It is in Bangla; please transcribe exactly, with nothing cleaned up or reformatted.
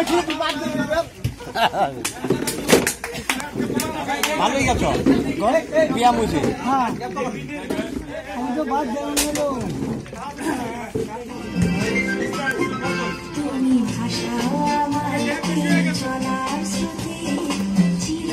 ভালোই গেছ ব্যায়াম হয়েছে হ্যাঁ আমি তো বাদ দেওয়া হলো তুমি ভাষা আমার চলার স্মৃতি চির